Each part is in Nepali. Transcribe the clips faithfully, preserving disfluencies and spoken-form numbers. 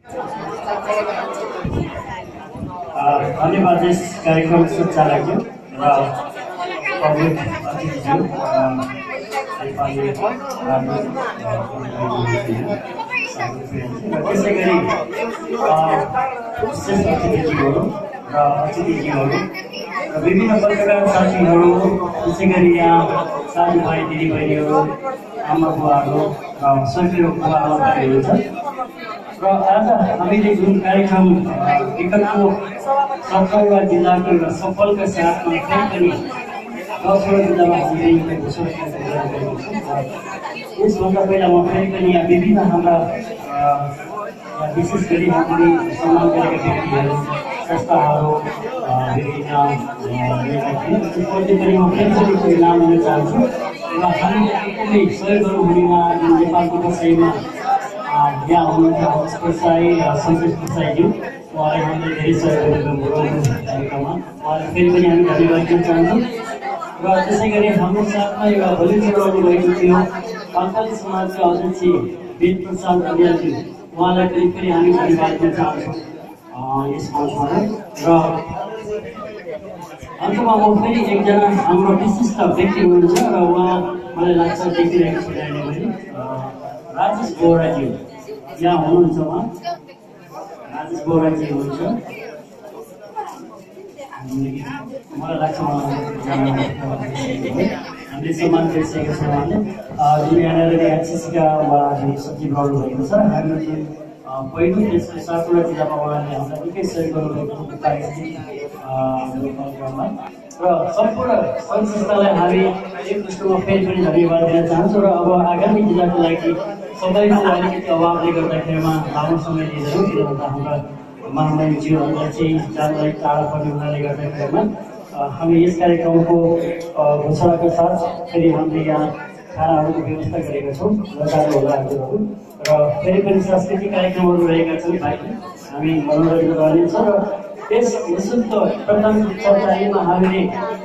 धन्यवाद यस कार्यक्रम सञ्चालकज्यू र पब्लिक अतिथिज्यू त्यसै गरी श्रेष्ठ अतिथिज्यूहरू र अतिथिज्यूहरू र विभिन्न पत्रकार साथीहरू, त्यसै गरी यहाँ साथीभाइ दिदीबहिनीहरू, आमा बुवाहरू र सहयोगी बुवाआमाहरू हुनुहुन्छ र आज हामीले जुन कार्यक्रम विगतको सत्रहवटा जिल्लाको एउटा सफलका साथमा फेरि पनि दसवटा जिल्लामा हामीले एउटा घोषणा गरेको छौँ। यसभन्दा पहिला म फेरि पनि यहाँ विभिन्न हाम्रा विशेष गरी हामीले सम्मान गरेका व्यक्तिहरू, संस्थाहरू, विभिन्न त्यसपछि पनि म फेरि पनि कोही नाम लिन चाहन्छु र हामीले एकदमै सहयोगहरू हुनेमा जुन नेपालको विषयमा यहाँ हुनुहुन्छ हर्ष प्रसाई र सन्तोष प्रसाईज्यू, उहाँले हामीलाई धेरै सहयोग गर्नुभयो कार्यक्रममा, उहाँलाई फेरि पनि हामी धन्यवाद दिन चाहन्छौँ। र त्यसै गरी हाम्रो साथमा एउटा भोलिन्टियर आउनुभएको थियो पाङ्काली समाजका अध्यक्ष वेद प्रसाद अर्यालज्यू, उहाँलाई पनि फेरि हामी धन्यवाद दिन चाहन्छौँ यस मञ्चमा। र अन्तमा म फेरि एकजना हाम्रो विशिष्ट व्यक्ति हुनुहुन्छ र उहाँ मलाई लाग्छ देखिरहेको छु अहिले पनि राजेश बोहराज्यू यहाँ हुनुहुन्छ। उहाँ राजेश बोहराजी हुनुहुन्छ, मलाई लाग्छ हामीले सम्मान गरिसकेका छौँ। उहाँले जुन यहाँनिर एनसिसीका उहाँले सचिव रहनुभएको छ, हाम्रो जुन पहिलो देशको सातवटा जिल्लामा उहाँले हामीलाई निकै सहयोग गर्नुभएको कार्यक्रममा र सम्पूर्ण सङ्घ संस्थालाई हामी एक दृष्टिमा फेरि पनि धन्यवाद दिन चाहन्छौँ। र अब आगामी जिल्लाको लागि सबैको अलिकति अभावले गर्दाखेरिमा लामो समय लिँदैनौँ, किन भन्दा हाम्रा महामहिमज्यूहरूलाई चाहिँ जानलाई टाढा पर्ने हुनाले गर्दाखेरिमा हामी यस कार्यक्रमको घोषणाको साथ फेरि हामीले यहाँ खानाहरूको व्यवस्था गरेका छौँ, लजाहरू होला हजुरहरू, र फेरि पनि सांस्कृतिक कार्यक्रमहरू रहेका छन्, बाँकी हामी मनोरञ्जन गर्नेछ। र यस निःशुल्क प्रथम चर्चामा हामीले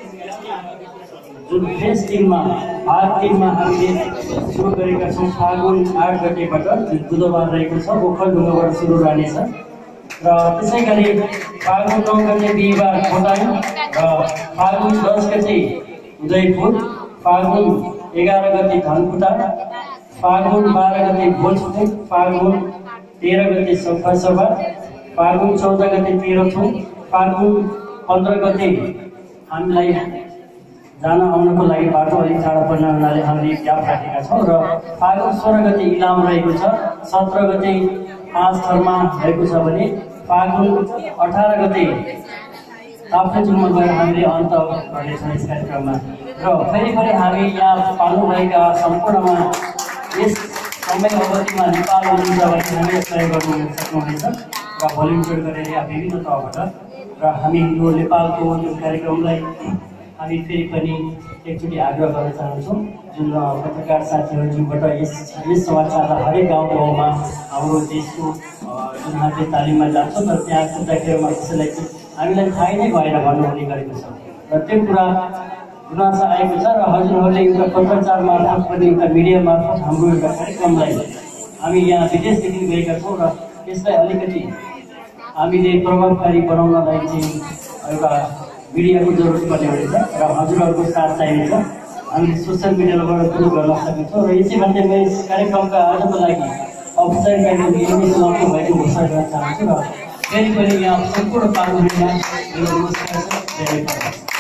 जुन फेस टिममा भाग टिममा हामीले सुरु गरेका छौँ फागुन आठ गतेबाट, जुन बुधबार रहेको छ, ओखलढुङ्गाबाट सुरु रहनेछ। र त्यसै गरी फागुन नौ गते बिहिबार खोटाङ र फागुन दस गते उदयपुर, फागुन एघार गते धनकुटा, फागुन बाह्र गते भोजपुर, फागुन तेह्र गते सङ्खुवासभा, फागुन चौध गते तेह्रथुम, फागुन पन्ध्र गते हामीलाई जान आउनको लागि बाटो अलिक टाढा पर्ने हुनाले हामीले ग्याप राखेका छौँ। र फागुन सोह्र गते इलाम रहेको छ, सत्र गते पाँच थरमा रहेको छ भने फागुन अठार गते ताप्लेजुङमा गएर हामीले अन्त गर्नेछौँ यस कार्यक्रममा। र फेरि पनि हामी यहाँ पाल्नुभएका सम्पूर्णमा यस समय अवधिमा नेपाल हुनुहुन्छ भने हामीले सहयोग गर्नु सक्नुहुनेछ र भोलिन्टियर गरेर यहाँ विभिन्न तहबाट। र हामी यो नेपालको जुन कार्यक्रमलाई हामी फेरि पनि एकचोटि आग्रह गर्न चाहन्छौँ, जुन पत्रकार साथीहरूबाट यस यस समाचारलाई हरेक गाउँ गाउँमा हाम्रो देशको जुन हामीले तालिममा जान्छौँ तर त्यहाँ कुद्दाखेरिमा कसैलाई हामीलाई थाहै नै भएन भन्नुहुने गरेको छ र त्यो कुरा गुनासो आएको छ। र हजुरहरूले एउटा पत्रचार मार्फत पनि एउटा मिडिया मार्फत हाम्रो एउटा कार्यक्रमलाई हामी यहाँ विदेशदेखि गएका छौँ र यसलाई अलिकति हामीले प्रभावकारी बनाउनलाई चाहिँ एउटा मिडियाको जरुरत पर्ने हुनेछ र हजुरहरूको साथ चाहिनेछ। हामीले सोसियल मिडियाबाट सुरु गर्न सक्नेछौँ र यसै भन्दै म यस कार्यक्रमका आजको लागि औपचारिक कार्यक्रम यही समाप्त भएको घोषणा गर्न चाहन्छु र फेरि पनि यहाँ सम्पूर्ण पाल्नुहुनेमा मेरो नमस्कार छ।